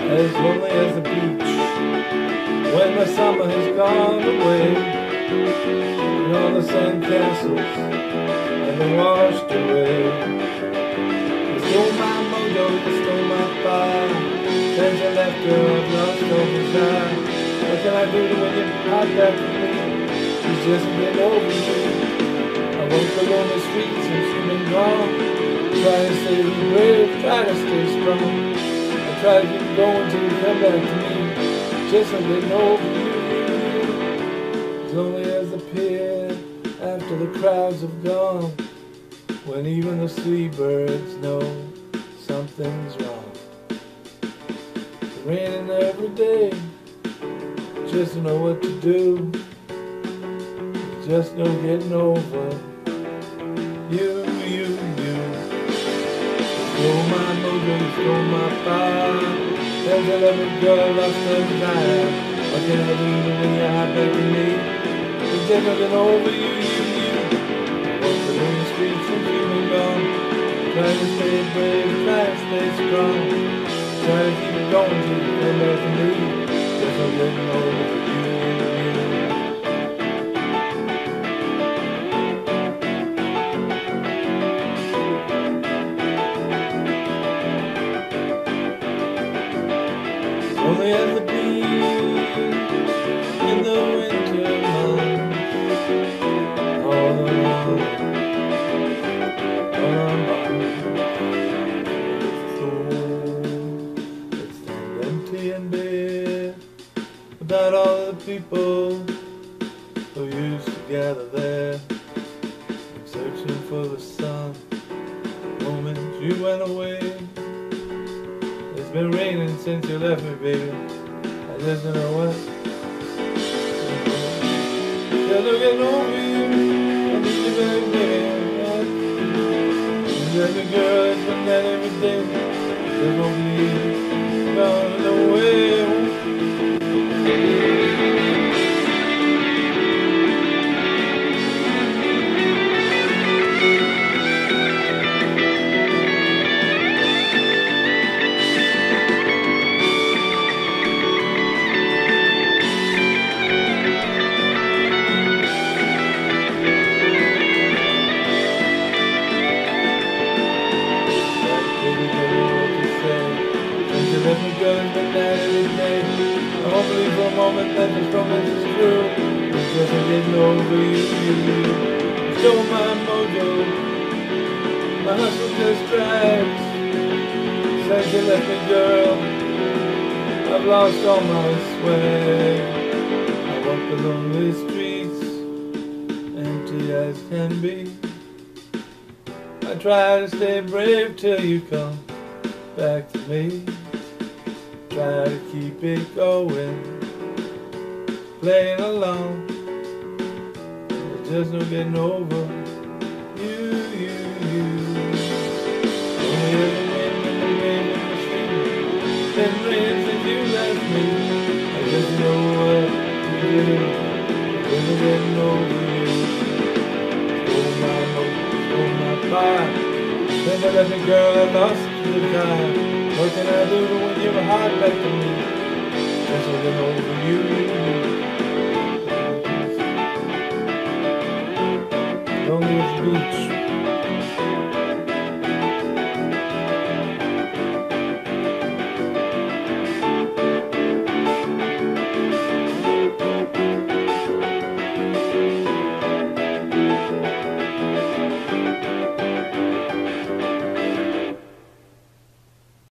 as lonely as the beach when the summer has gone away, and all the sandcastles have been washed away. You stole my mojo, you stole my fire. Since you left, girl, I've lost all desire. What can I do to win your heart back from me? She's just been over you. I walk along the streets and she's been gone. Try to stay brave, try to stay strong. I try to keep going till you come back to me. Just a bit over you. As lonely as the pier after the crowds have gone, when even the seabirds know something's wrong. It's raining every day, just don't know what to do. There's just no getting over you. Stole my mojo, stole my fire. There's a loving girl lost her desire. What can I do when you're hot back to me? There's just nothing over you. Walking on the streets and feeling gone. Trying to stay brave, trying to stay strong. Trying to keep going till you come back to me. Just nothing over you. Only as the bees in the winter months, all alone, it's stand empty and bare, without all the people who used to gather there, searching for the sun. The moment you went away, it's been raining since you left me, baby. I just don't know what. Just looking over you, I need you back, baby. You're the girl, it's been that every day. Just won't be gone away. Let me go and spend that every day. I won't believe for a moment that this romance is true. It's just I'm getting over you. You stole my mojo, my hustle just drags. Since you left me, girl, I've lost all my swag. I walk the lonely streets, empty as can be. I try to stay brave till you come back to me. Try to keep it going, playing along. There's just no getting over you. Only the wind and the rain and the sea. Been raining since you left me. I just know what to do. There's no getting over you. Stole my hope, stole my fire. Then I left me, girl, I lost the time. What can I do to win your heart back to me? Just looking over you. Lonely as the beach